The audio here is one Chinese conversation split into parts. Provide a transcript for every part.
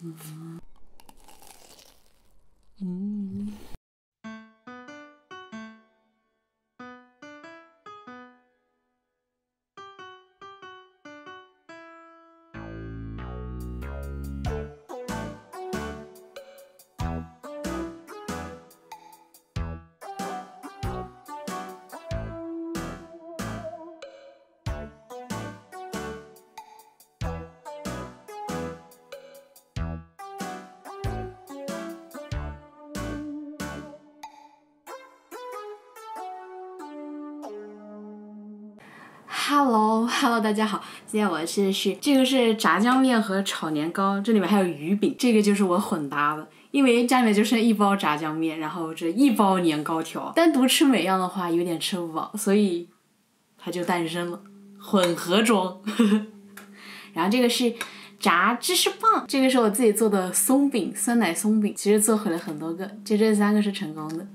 Hello，大家好，今天我吃的是这个是炸酱面和炒年糕，这里面还有鱼饼，这个就是我混搭的，因为家里面就剩一包炸酱面，然后这一包年糕条，单独吃每样的话有点吃不饱，所以它就诞生了混合装。然后这个是炸芝士棒，这个是我自己做的松饼，酸奶松饼，其实做回了很多个，就这3个是成功的。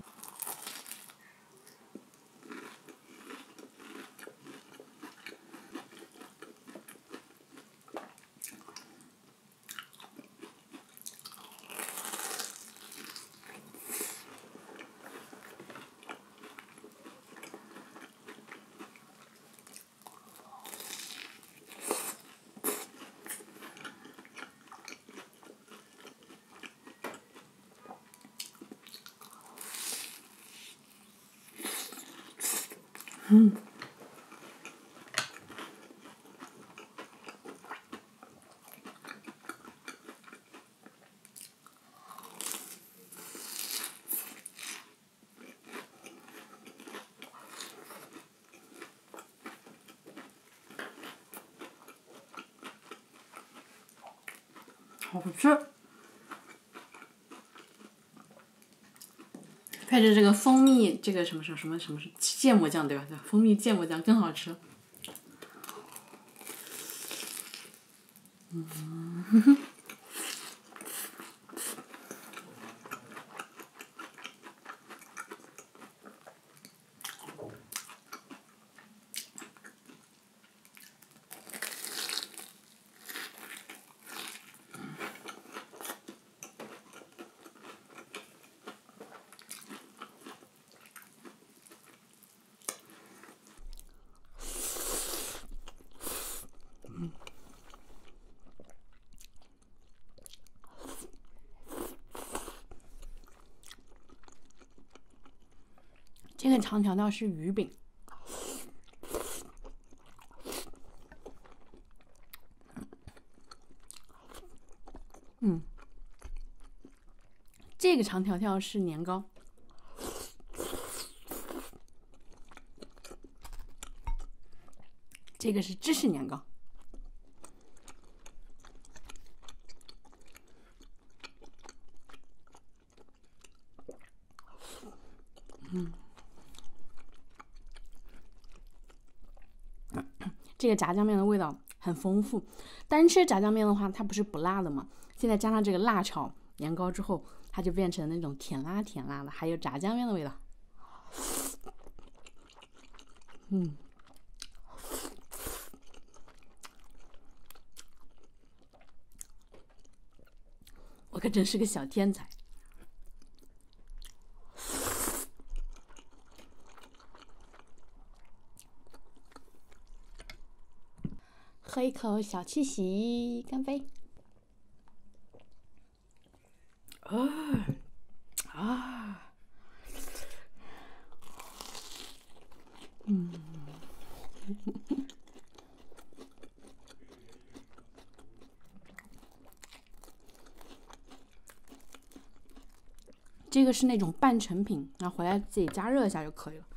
好吃，配着这个蜂蜜，这个什么芥末酱对吧？对，蜂蜜芥末酱更好吃。这个长条条是鱼饼，这个长条条是年糕，这个是芝士年糕。这个炸酱面的味道很丰富，单吃炸酱面的话，它不是不辣的吗？现在加上这个辣炒年糕之后，它就变成那种甜辣的，还有炸酱面的味道。我可真是个小天才。喝一口小七喜，干杯！这个是那种半成品，然后回来自己加热一下就可以了。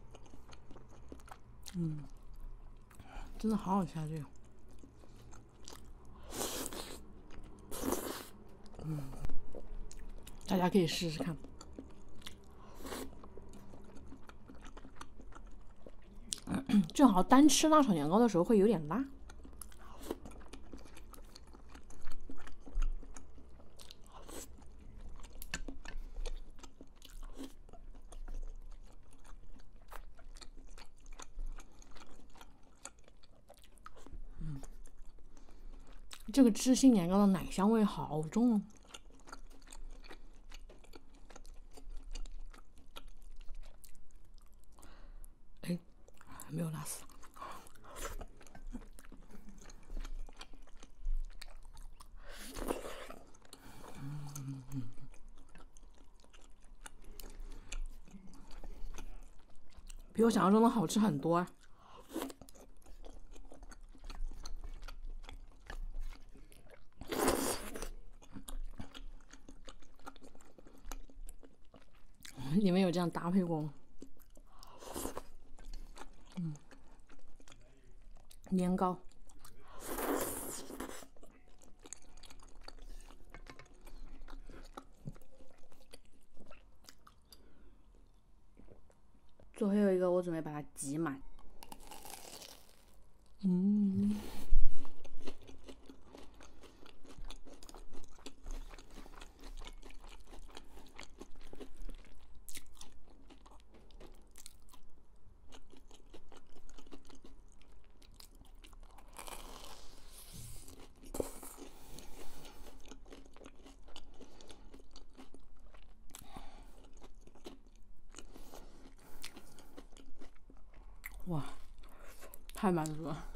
真的好好吃啊！这个大家可以试试看。正好单吃辣炒年糕的时候会有点辣。这个芝心年糕的奶香味好重哦。哎，没有辣死。比我想象中的好吃很多啊！你们有这样搭配过吗？年糕，最后有一个，我准备把它挤满。哇，太满足了！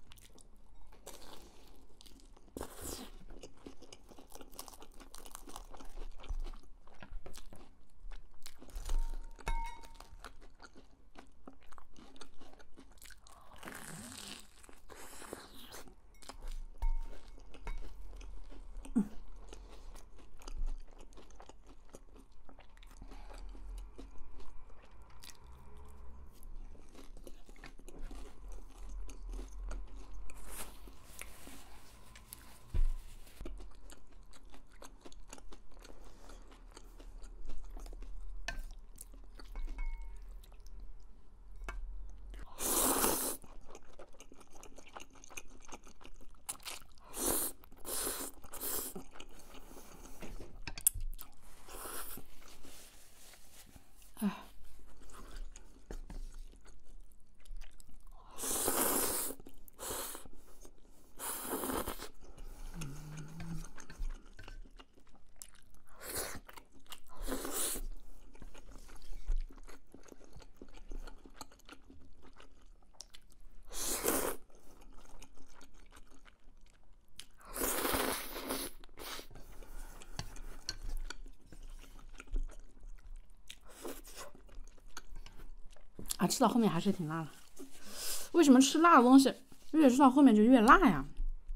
啊，吃到后面还是挺辣的。为什么吃辣的东西越吃到后面就越辣呀？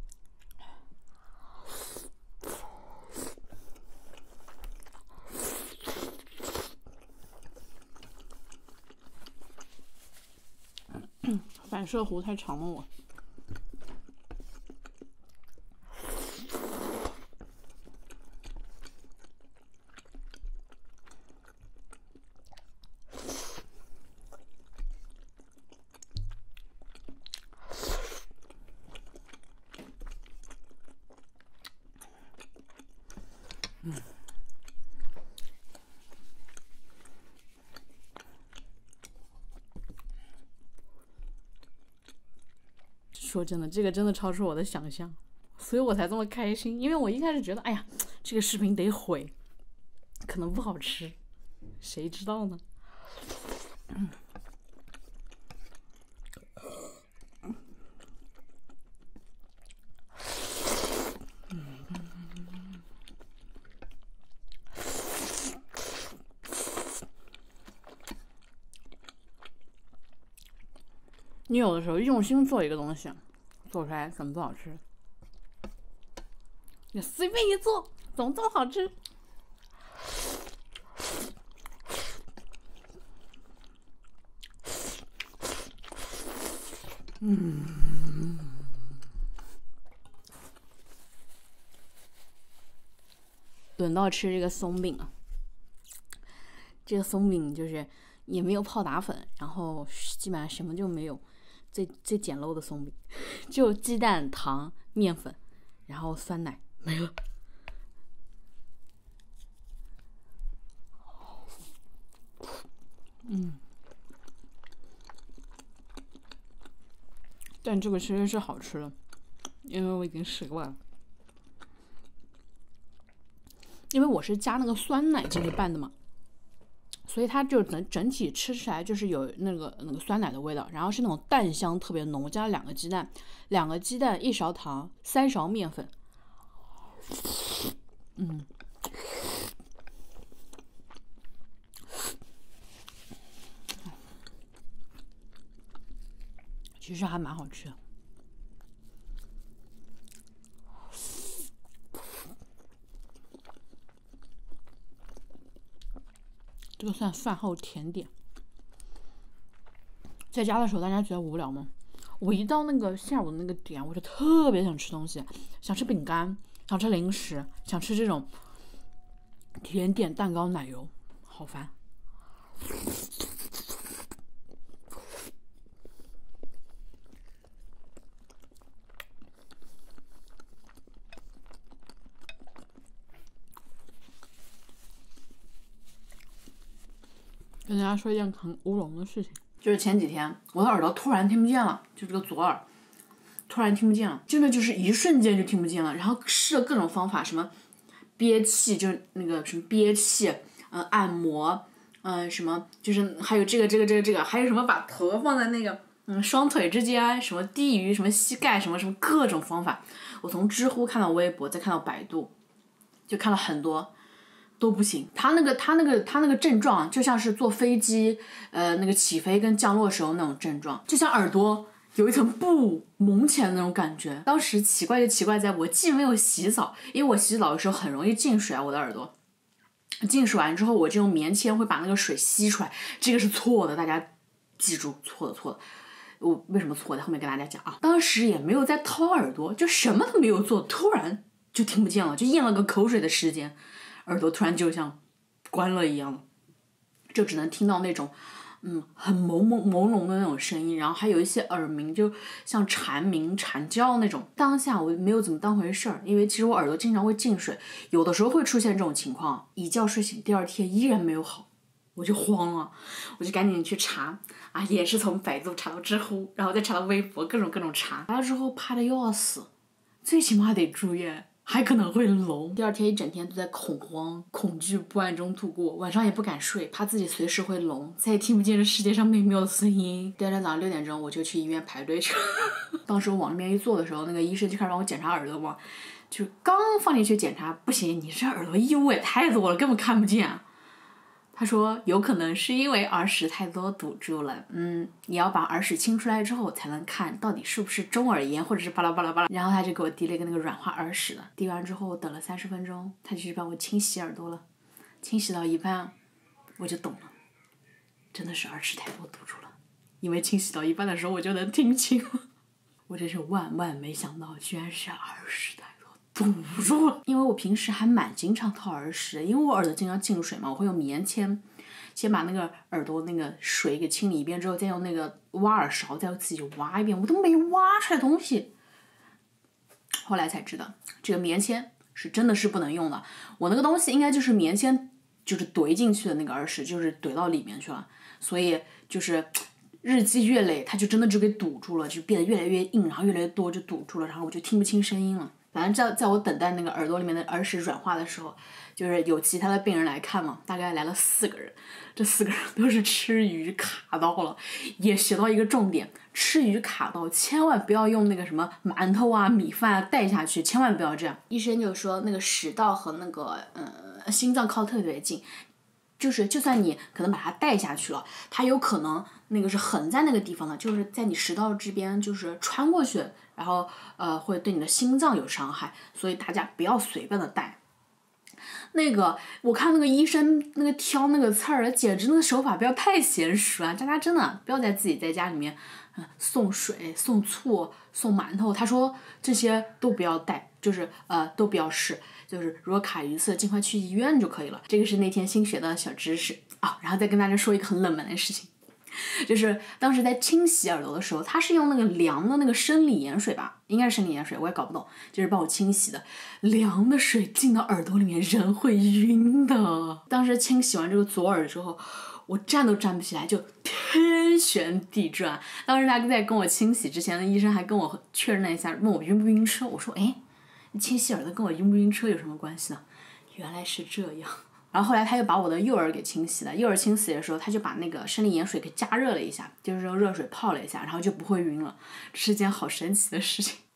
反射弧太长了我。说真的，这个真的超出我的想象，所以我才这么开心。因为我一开始觉得，哎呀，这个视频得毁，可能不好吃，谁知道呢？你有的时候用心做一个东西，做出来怎么不好吃？你随便一做，怎么这么好吃？ 轮到吃这个松饼了。这个松饼就是也没有泡打粉，然后基本上什么就没有，最简陋的松饼，就鸡蛋、糖、面粉，然后酸奶，没了。但这个其实是好吃的，因为我已经习惯了。因为我是加那个酸奶进去拌的嘛，所以它就整体吃起来就是有那个酸奶的味道，然后是那种蛋香特别浓。我加了2个鸡蛋，1勺糖，3勺面粉。其实还蛮好吃的。这个算饭后甜点。在家的时候，大家觉得无聊吗？我一到那个下午的那个点，我就特别想吃东西，想吃饼干，想吃零食，想吃这种甜点、蛋糕、奶油，好烦。跟大家说一件很乌龙的事情，就是前几天我的耳朵突然听不见了，就这个左耳突然听不见了，真的就是一瞬间就听不见了。然后试了各种方法，什么憋气，就是那个什么憋气，按摩，什么就是还有这个，还有什么把头放在那个双腿之间，什么低于什么膝盖，什么各种方法。我从知乎看到微博，再看到百度，就看了很多。都不行，他那个症状就像是坐飞机，那个起飞跟降落时候那种症状，就像耳朵有一层布蒙起来的那种感觉。当时奇怪就奇怪在我既没有洗澡，因为我洗澡的时候很容易进水啊，我的耳朵进水完之后，我就用棉签会把那个水吸出来，这个是错的，大家记住，错的。我为什么错？在后面跟大家讲啊。当时也没有在掏耳朵，就什么都没有做，突然就听不见了，就咽了个口水的时间。耳朵突然就像关了一样，就只能听到那种很朦胧的那种声音，然后还有一些耳鸣，就像蝉鸣蝉叫那种。当下我没有怎么当回事儿，因为其实我耳朵经常会进水，有的时候会出现这种情况，一觉睡醒第2天依然没有好，我就慌了，我就赶紧去查啊，也是从百度查到知乎，然后再查到微博，各种查，查了之后怕的要死，最起码得住院，还可能会聋。第2天一整天都在恐慌、恐惧、不安中度过，晚上也不敢睡，怕自己随时会聋，再也听不见这世界上美妙的声音。第2天早上6点钟我就去医院排队去了。当时我往那边一坐的时候，那个医生就开始帮我检查耳朵嘛，就刚放进去检查，不行，你这耳朵异物也太多了，根本看不见。他说有可能是因为耳屎太多堵住了，你要把耳屎清出来之后才能看到底是不是中耳炎或者是巴拉巴拉巴拉。然后他就给我滴了一个那个软化耳屎的，滴完之后等了30分钟，他就去帮我清洗耳朵了。清洗到一半我就懂了，真的是耳屎太多堵住了，因为清洗到一半的时候我就能听清了。我真是万万没想到，居然是耳屎太多堵住了。因为我平时还蛮经常掏耳屎的，因为我耳朵经常进水嘛，我会用棉签先把那个耳朵那个水给清理一遍之后，再用那个挖耳勺再自己挖一遍，我都没挖出来东西。后来才知道这个棉签是真的是不能用的，我那个东西应该就是棉签就是怼进去的那个耳屎就是怼到里面去了，所以就是日积月累它就真的就给堵住了，就变得越来越硬，然后越来越多就堵住了，然后我就听不清声音了。反正在我等待那个耳朵里面的耳屎软化的时候，就是有其他的病人来看嘛，大概来了4个人，这4个人都是吃鱼卡到了，也学到一个重点，吃鱼卡到千万不要用那个什么馒头啊米饭啊带下去，千万不要这样。医生就说那个食道和那个心脏靠特别近，就是就算你可能把它带下去了，它有可能那个是横在那个地方的，就是在你食道这边就是穿过去，然后会对你的心脏有伤害，所以大家不要随便的带。那个我看那个医生那个挑那个刺儿，简直那个手法不要太娴熟啊！大家真的不要自己在家里面送水、送醋、送馒头，他说这些都不要带，就是都不要试。 就是如果卡1次，尽快去医院就可以了。这个是那天新学的小知识啊。然后再跟大家说一个很冷门的事情，就是当时在清洗耳朵的时候，他是用那个凉的那个生理盐水吧，应该是生理盐水，我也搞不懂，就是帮我清洗的。凉的水进到耳朵里面，人会晕的。当时清洗完这个左耳之后，我站都站不起来，就天旋地转。当时他在跟我清洗之前的医生还跟我确认了一下，问我晕不晕车。我说，哎，你清洗耳朵跟我晕不晕车有什么关系呢？原来是这样。然后后来他又把我的右耳给清洗了，右耳清洗的时候，他就把那个生理盐水给加热了一下，就是用热水泡了一下，然后就不会晕了。这是件好神奇的事情。